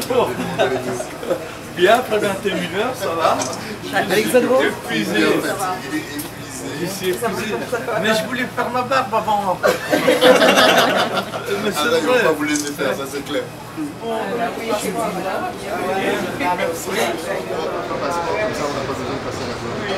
Bonjour. Bien, après 21h, ça va? Alexandro? Épuisé. Je suis épuisé. Mais je voulais faire ma barbe avant. Mais c'est vrai. Ils ne vont pas vous laisser faire, ça c'est clair. Oui, je suis là. Comme ça, on n'a pas besoin de passer la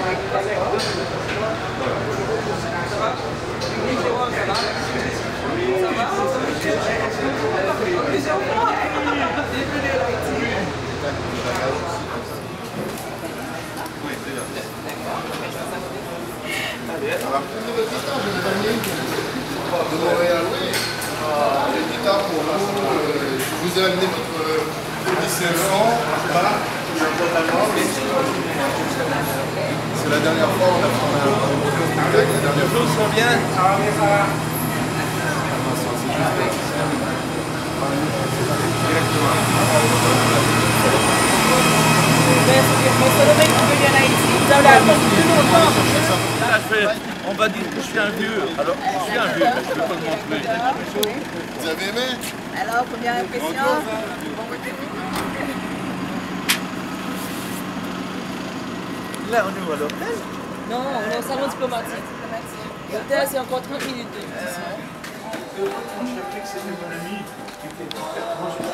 de Montréal, oui. Les guitares pour vous, je vous ai amené votre petit 500. C'est la dernière fois on a fait un spectacle. La dernière fois. Ça va bien? On va dire que je suis un vieux. Alors, je suis un vieux, mais je ne vais pas le montrer. Vous avez aimé? Alors, première impression? Là, on est où à l'hôtel? Non, on est au salon diplomatique. L'hôtel, c'est encore 30 minutes de Je rappelais que c'était mon ami qui était bonjour.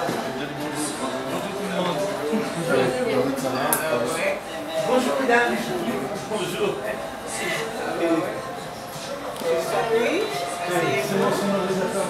Bonjour mesdames. Bonjour. C'est mon sonorisateur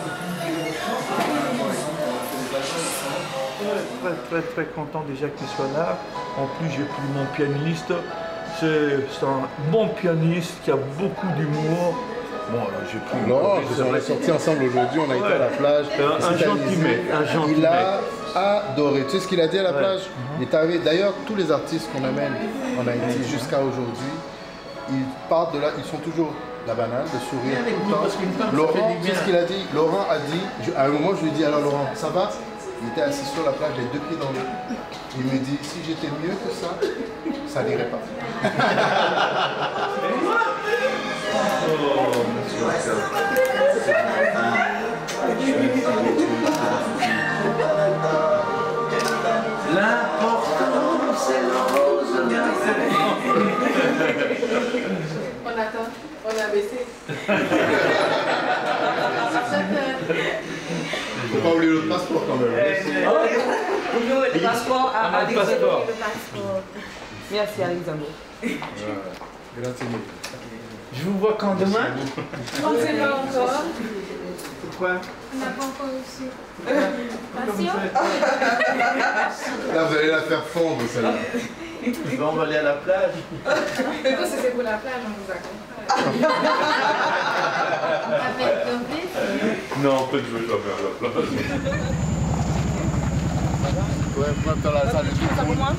très content déjà qu'il soit là. En plus j'ai pris mon pianiste. C'est un bon pianiste qui a beaucoup d'humour. Bon, alors j'ai pris Laurent, on est sortis ensemble aujourd'hui, on a été à la plage. Un gentil mec, Il a adoré. Tu sais ce qu'il a dit à la plage? Il est arrivé. D'ailleurs, tous les artistes qu'on amène en Haïti jusqu'à aujourd'hui, ils partent de là, ils sont toujours la banane, le sourire tout le temps. Laurent, tu sais ce qu'il a dit? Laurent a dit, à un moment je lui ai dit, alors Laurent, ça va? Il était assis sur la plage, les deux pieds dans l'eau. Il me dit, si j'étais mieux que ça, ça n'irait pas. L'important c'est le rose. On attend, on a baissé. Faut pas oublier le passeport quand même. Le passeport à Alexandro. Merci Alexandro. Je vous vois quand demain? On ne sait pas encore. Pourquoi? On n'a pas encore reçu. Là, vous allez la faire fondre, celle-là. On va aller à la plage. Mais toi, c'était pour la plage, on vous accompagne. Avec Doris. Non, en fait, je vais jamais à la plage. Ouais, moi, dans la salle de Ça pour moi?